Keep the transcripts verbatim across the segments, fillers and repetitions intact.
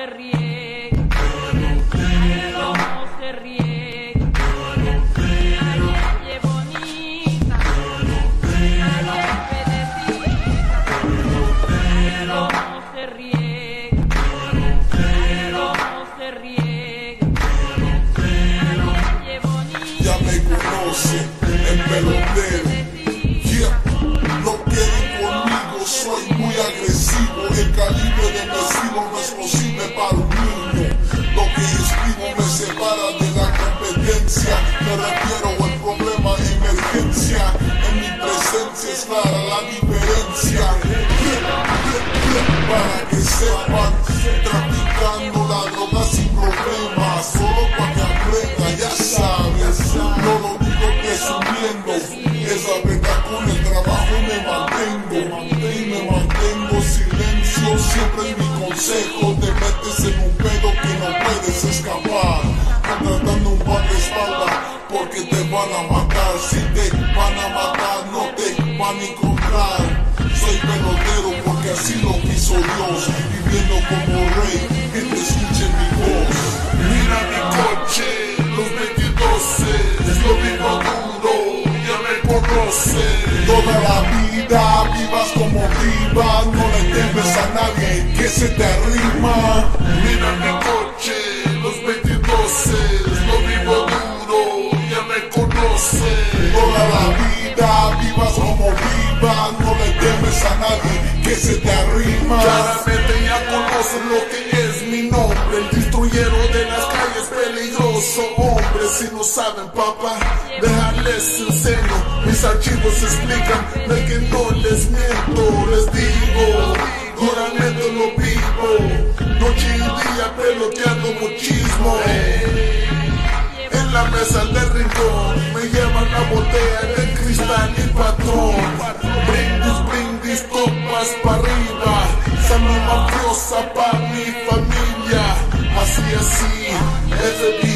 se riega, cómo se riega. Ay, bonita, ay, pedecita, cómo se riega, cómo se riega. Ay, bonita. Ya me conocen, el pelotero. Yeah. No quieren conmigo, soy muy agresivo. El calibre de mi estilo no es posible para un niño. Lo que yo escribo me separa de la competencia. Me refiero al problema de emergencia. En mi presencia es clara la diferencia. Para que sepan, traficando la droga sin problemas. Solo para que aprenda, ya sabes. No lo digo presumiendo, es la verdad, con el trabajo me mantengo. Y me mantengo silencio, siempre es mi consejo. Te metes en un pedo que no puedes escapar. Contratando un par de espalda porque te van a matar. Si te van a matar, no te van a encontrar. Soy pelotero porque así lo quiso Dios. Viviendo como rey, que te escuche mi voz. Mira mi coche, los veintidoses, lo vivo duro, ya me conoces. Toda la vida vivas como viva, no le temes a nadie que se te arrima. Mira mi coche, los veintidoses, lo vivo duro, ya me conoces. Toda la vida vivas como viva, no le temes a nadie que se te arrima. Claramente ya conocen lo que es mi nombre, el destruyero de las calles, peligroso hombre. Si no saben, papá, déjales enseño. Mis archivos explican de que no les miento. Les digo, claramente lo vivo, noche y día peloteando muchismo. En la mesa del rincón me llevan la botella de cristal y patrón. Brindis, brindis, copas para arriba. Salud mafiosa pa' mi familia. Así, así, F B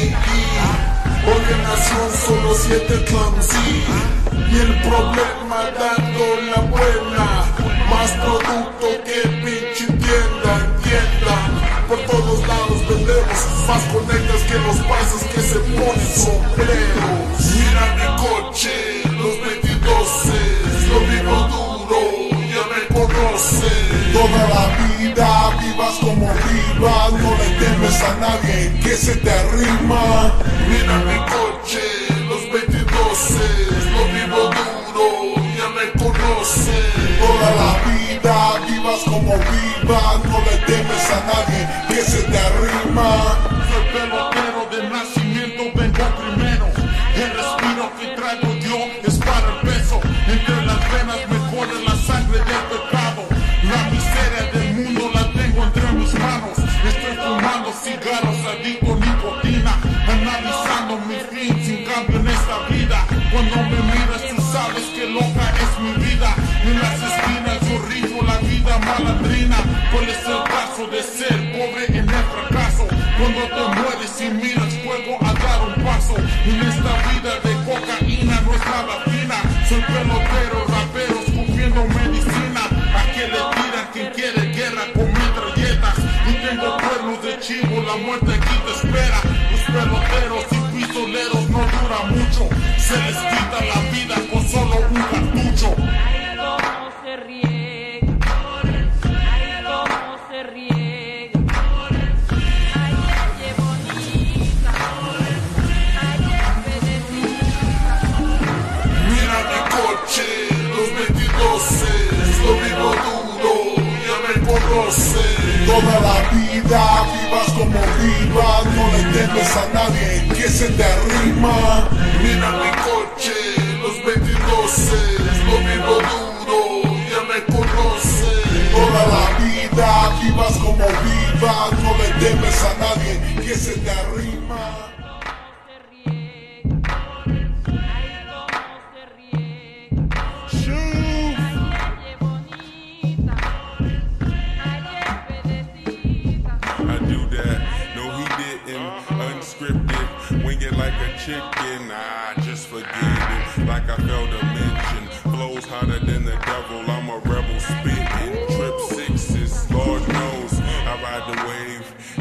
I, ordenación solo siete clumsy. Y el problema dando la buena. Más producto que pinche tienda, entiendan. Por todos lados vendemos más conectas que los países que se ponen sombreros. Mira mi coche, los veintidoses, lo vivo duro, ya me conoces. Toda la vida vivas como viva, no le temes a nadie que se te arrima. Mira mi coche, los veintidoses, lo vivo duro, ya me conoces. Toda la vida vivas como viva, no le temes a nadie que se te arrima. Soy pelotero de nacimiento, vengo primero. El respiro que traigo yo es para el peso. Entre las venas me corre la sangre del pecado. La miseria del mundo la tengo entre mis manos. Estoy fumando cigarros, adicto a nicotina, analizando mi fin sin cambio en esta vida. Cuando me miras tú sabes que loca es mi vida. En las esquinas yo rijo la vida malandrina. ¿Cuál es el caso de ser pobre en el fracaso? Cuando te mueres y miras fuego a dar un paso. En esta vida de cocaína no es nada fina. Soy pelotero, rapero, escupiendo medicina. A que le tiran quien quiere guerra con metralletas. Y tengo cuernos de chivo, la muerte aquí te espera. Los peloteros y pistoleros no duran mucho. Se les quita la vida con solo un cartucho. Ay, cómo se riega, ay, cómo se riega. Ay, ay, bonita, ay, pedecita. Mira mi coche, los veintidoses, lo vivo duro, ya me conoces. Toda la vida vivas como viva, no le temes a nadie que se te arrima. Mira mi coche, los veintidoses, lo vivo duro, ya me conoces. Toda la vida vivas como viva, no le temes a nadie que se te arrima. I do that, no he didn't, unscripted, wing it like a chicken, nah, just forget it, like I failed to mention, flows hotter than the devil, I'm a rebel spitting, trip sixes, Lord knows, I ride the wave,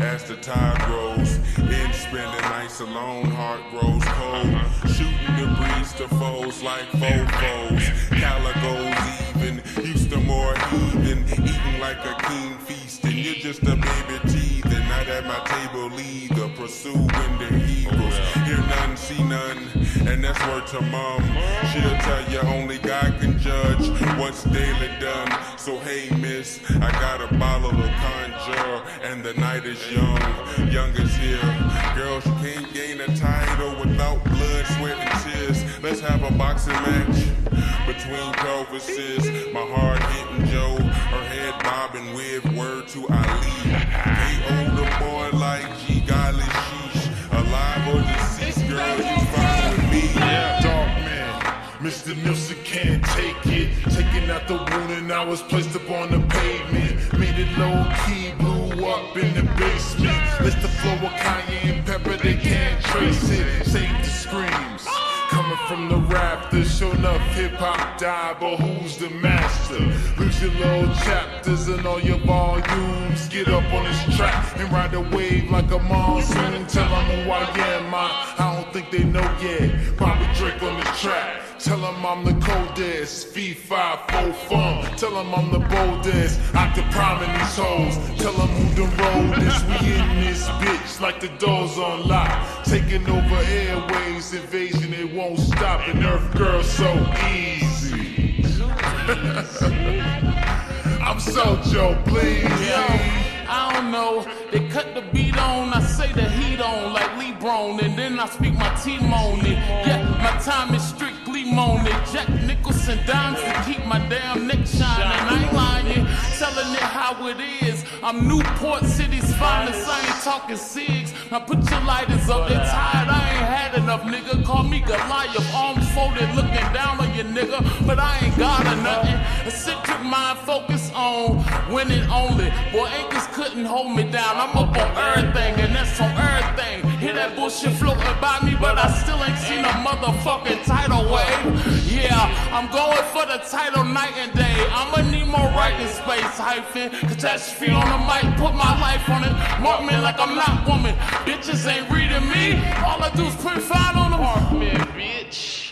tide grows. In spending nights alone, heart grows cold. Shooting the breeze to foes like fofos. Caligos even, used to more heathen. Eating like a king feasting. You're just a baby teething. Not at my table either. Pursuing the eagles. Hear none, see none. And that's word to mom. She'll tell you only God can judge what's daily done. So hey miss, I got a bottle of conjure. And the night is young, young is here. Girls, you can't gain a title without blood, sweat, and tears. Let's have a boxing match between pelvises. My heart hitting Joe, her head bobbing with word to Ali. They older boy like G, golly sheesh. Alive or deceased, girl, you fine with me. Yeah, dog man, Mister Nilsson can't take it. Taking out the wound and I was placed upon the pavement. Made it low key, blew up in the basement. Let the flow of cayenne pepper, they can't trace it. Save the screams coming from the rafters. Sure enough, hip hop died, but who's the master? Lose your little chapters and all your volumes. Get up on this track and ride a wave like a monsoon. Tell them who I am, I, I don't think they know yet. Bobby Drake on the track. Tell them I'm the coldest, V five, four fun. Tell them I'm the boldest, I the prime in these hoes. Tell them who the road is, we in this bitch like the doors on lock. Taking over airways, invasion, it won't stop. And Earth Girl so easy. I'm so Joe, please. Yeah. I don't know, they cut the beat on, I say the heat on like Lebron, and then I speak my team on it. Yeah, my time is strictly moaning. Jack Nicholson dimes to keep my damn neck shining. I ain't lying, telling it how it is. I'm Newport City's finest, I ain't talking cigs. Now put your lighters up, they tired, I ain't had enough, nigga. Call me Goliath, arms folded, looking down on you, nigga. But I ain't got a nothing. Eccentric mind focus on winning only. Boy, anchors couldn't hold me down. I'm up on everything, and that's on everything. Hear that bullshit floating by me, but I still ain't seen a motherfucking tidal wave. Yeah, I'm going for the title night and day. I'ma need more writing space, hyphen. Catastrophe on the mic, put my life on it. Mark me like I'm not woman. Bitches ain't reading me. All I do is put fine on them. Mark me, bitch.